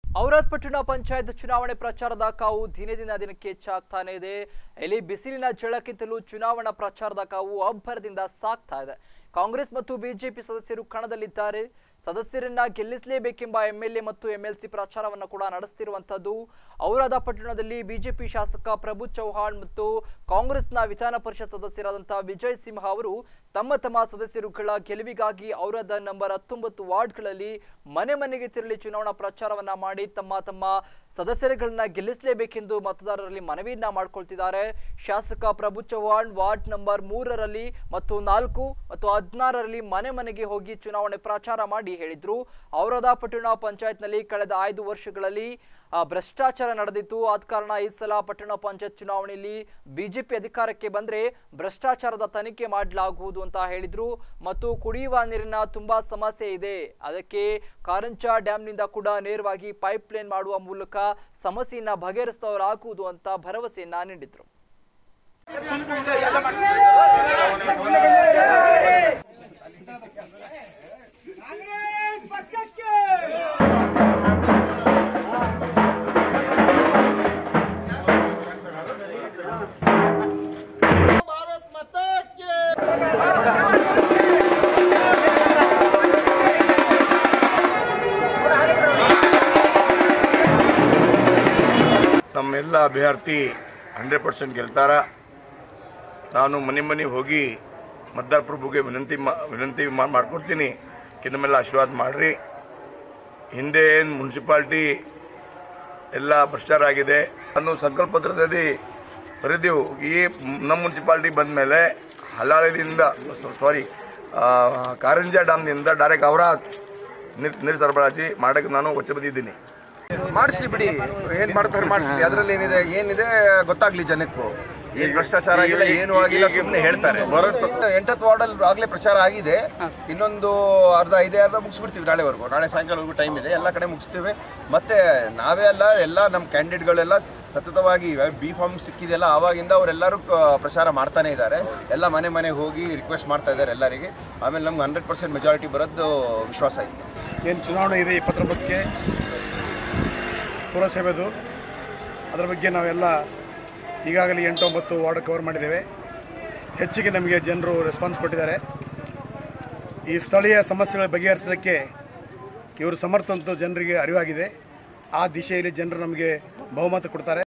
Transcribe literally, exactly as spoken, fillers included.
ಔರಾದ್ ಪಟ್ಟಣ ಪಂಚಾಯತ್ ಚುನಾವಣೆ ಪ್ರಚಾರದ ಕಾವು ದಿನೇ ದಿನ ದಿನಕ್ಕೆ ಹೆಚ್ಚಾಗ್ತಾನೆ ಇದೆ. ಇಲ್ಲಿ ಬಿಸಿಲಿನ ಝಳಕ್ಕಿಂತಲೂ ಚುನಾವಣಾ ಪ್ರಚಾರದ ಕಾವು ಅಬ್ಬರದಿಂದ ಸಾಗ್ತಾ ಇದೆ. ಕಾಂಗ್ರೆಸ್ ಮತ್ತು ಬಿಜೆಪಿ ಸದಸ್ಯರು ಕಣದಲ್ಲಿದ್ದಾರೆ. ಸದಸ್ಯರನ್ನ ಗೆಲ್ಲಿಸಲೇಬೇಕೆಂಬ ಎಂಎಲ್ಎ ಮತ್ತು ಎಂಎಲ್ಸಿ ಪ್ರಚಾರವನ್ನು ಕೂಡ ನಡೆಸುತ್ತಿರುವಂತದ್ದು. ಔರಾದ ಪಟ್ಟಣದಲ್ಲಿ ಬಿಜೆಪಿ ಶಾಸಕ ಪ್ರಭು ಚೌಹಾಣ್ ಮತ್ತು ಕಾಂಗ್ರೆಸ್ನ ವಿಧಾನ ಪರಿಷತ್ ಸದಸ್ಯರಾದಂತಹ ವಿಜಯ್ ಸಿಂಹ ಅವರು ತಮ್ಮ ತಮ್ಮ ಸದಸ್ಯರುಗಳ ಗೆಲುವಿಗಾಗಿ ಔರಾದ ನಂಬರ್ ಹತ್ತೊಂಬತ್ತು ವಾರ್ಡ್ಗಳಲ್ಲಿ ಮನೆ ಮನೆಗೆ ತೆರಳಿ ಚುನಾವಣಾ ಪ್ರಚಾರವನ್ನ ಮಾಡಿ ತಮ್ಮ ತಮ್ಮ ಸದಸ್ಯರುಗಳನ್ನ ಗೆಲ್ಲಿಸಲೇಬೇಕೆಂದು ಮತದಾರರಲ್ಲಿ ಮನವಿಯನ್ನ ಮಾಡಿಕೊಳ್ತಿದ್ದಾರೆ. ಶಾಸಕ ಪ್ರಭು ಚೌಹಾಣ್ ವಾರ್ಡ್ ನಂಬರ್ ಮೂರರಲ್ಲಿ ಮತ್ತು ನಾಲ್ಕು ಮತ್ತು ಹದಿನಾರರಲ್ಲಿ ಮನೆ ಮನೆಗೆ ಹೋಗಿ ಚುನಾವಣೆ ಪ್ರಚಾರ ಮಾಡಿ ಹೇಳಿದ್ರು. ಔರಾದ ಪಟ್ಟಣ ಪಂಚಾಯತ್ ನಲ್ಲಿ ಕಳೆದ ಐದು ವರ್ಷಗಳಲ್ಲಿ ಭ್ರಷ್ಟಾಚಾರ ನಡೆದಿತ್ತು. ಆದ ಕಾರಣ ಈ ಸಲ ಪಟ್ಟಣ ಪಂಚಾಯತ್ ಚುನಾವಣೆಯಲ್ಲಿ ಬಿಜೆಪಿ ಅಧಿಕಾರಕ್ಕೆ ಬಂದ್ರೆ ಭ್ರಷ್ಟಾಚಾರದ ತನಿಖೆ ಮಾಡಲಾಗುವುದು ಅಂತ ಹೇಳಿದ್ರು. ಮತ್ತು ಕುಡಿಯುವ ನೀರಿನ ತುಂಬಾ ಸಮಸ್ಯೆ ಇದೆ, ಅದಕ್ಕೆ ಕಾರಂಚ ಡ್ಯಾಂನಿಂದ ಕೂಡ ನೇರವಾಗಿ ಪೈಪ್ ಲೈನ್ ಮಾಡುವ ಮೂಲಕ ಸಮಸ್ಯೆಯನ್ನ ಬಗೆಹರಿಸಿದವರಾಗುವುದು ಅಂತ ಭರವಸೆಯನ್ನ ನೀಡಿದ್ರು. ನಮ್ಮೆಲ್ಲ ಅಭ್ಯರ್ಥಿ ಹಂಡ್ರೆಡ್ ಪರ್ಸೆಂಟ್ ಗೆಲ್ತಾರ. ನಾನು ಮನೆ ಮನೆ ಹೋಗಿ ಮತದಾರ ಪ್ರಭುಗೆ ವಿನಂತಿ ವಿನಂತಿ ಮಾಡ್ಕೊಡ್ತೀನಿ, ನಮ್ಮೆಲ್ಲ ಆಶೀರ್ವಾದ ಮಾಡ್ರಿ. ಹಿಂದೆ ಏನು ಮುನ್ಸಿಪಾಲ್ಟಿ ಎಲ್ಲ ಭ್ರಷ್ಟಾಚಾರ ಆಗಿದೆ ಅನ್ನೋ ಸಂಕಲ್ಪ ಪತ್ರದಲ್ಲಿ ಬರೆದೆವು. ಈ ನಮ್ಮ ಮುನ್ಸಿಪಾಲ್ಟಿ ಬಂದ ಮೇಲೆ ಹಲಾಳಿನಿಂದ ಸಾರಿ ಕಾರಂಜ ಡ್ಯಾಮ್ನಿಂದ ಡೈರೆಕ್ಟ್ ಅವರ ನೀರು ಸರಬರಾಜು ಮಾಡಕ್ಕೆ ನಾನು ಒಚ್ಚ ಬಂದಿದ್ದೀನಿ. ಮಾಡಿಸ್ಲಿ ಬಿಡಿ, ಏನ್ ಮಾಡ್ತಾರೆ ಮಾಡಿಸ್ಲಿ, ಅದ್ರಲ್ಲಿ ಏನಿದೆ ಏನಿದೆ ಗೊತ್ತಾಗ್ಲಿ ಜನಕ್ಕೂ. ಏನ್ ಭ್ರಷ್ಟಾಚಾರ ಆಗಿಲ್ಲ, ಏನು ಆಗಿಲ್ಲ, ಸುಮ್ಮನೆ ಹೇಳ್ತಾರೆ. ಎಂಟತ್ತು ವಾರ್ಡಲ್ಲಿ ಆಗ್ಲೇ ಪ್ರಚಾರ ಆಗಿದೆ. ಇನ್ನೊಂದು ಅರ್ಧ ಐದೇ ಅರ್ಧ ಮುಗಿಸ್ಬಿಡ್ತೀವಿ ನಾಳೆವರೆಗೂ. ನಾಳೆ ಸಾಯಂಕಾಲವರೆಗೂ ಟೈಮ್ ಇದೆ, ಎಲ್ಲ ಕಡೆ ಮುಗಿಸ್ತೀವಿ. ಮತ್ತೆ ನಾವೇ ಅಲ್ಲ, ಎಲ್ಲ ನಮ್ಮ ಕ್ಯಾಂಡಿಡೇಟ್ಗಳೆಲ್ಲ ಸತತವಾಗಿ ಬಿ ಫಾರ್ಮ್ ಸಿಕ್ಕಿದೆಲ್ಲ ಆವಾಗಿಂದ ಅವರೆಲ್ಲರೂ ಪ್ರಚಾರ ಮಾಡ್ತಾನೆ ಇದ್ದಾರೆ. ಎಲ್ಲ ಮನೆ ಮನೆಗೆ ಹೋಗಿ ರಿಕ್ವೆಸ್ಟ್ ಮಾಡ್ತಾ ಇದ್ದಾರೆ ಎಲ್ಲರಿಗೆ. ಆಮೇಲೆ ನಮ್ಗೆ ಹಂಡ್ರೆಡ್ ಪರ್ಸೆಂಟ್ ಮೆಜಾರಿಟಿ ಬರೋದು ವಿಶ್ವಾಸ ಇದೆ. ಏನು ಚುನಾವಣೆ ಇದೆ ಇಪ್ಪತ್ತೊಂಬತ್ತಕ್ಕೆ ಪುರಸಭೆದು, ಅದರ ಬಗ್ಗೆ ನಾವೆಲ್ಲ ಈಗಾಗಲೇ ಎಂಟು ಒಂಬತ್ತು ವಾರ್ಡ್ ಕವರ್ ಮಾಡಿದ್ದೇವೆ. ಹೆಚ್ಚಿಗೆ ನಮಗೆ ಜನರು ರೆಸ್ಪಾನ್ಸ್ ಕೊಟ್ಟಿದ್ದಾರೆ. ಈ ಸ್ಥಳೀಯ ಸಮಸ್ಯೆಗಳ ಬಗೆಹರಿಸಲಿಕ್ಕೆ ಇವರು ಸಮರ್ಥ ಅಂತ ಜನರಿಗೆ ಅರಿವಾಗಿದೆ. ಆ ದಿಶೆಯಲ್ಲಿ ಜನರು ನಮಗೆ ಬಹುಮತ ಕೊಡ್ತಾರೆ.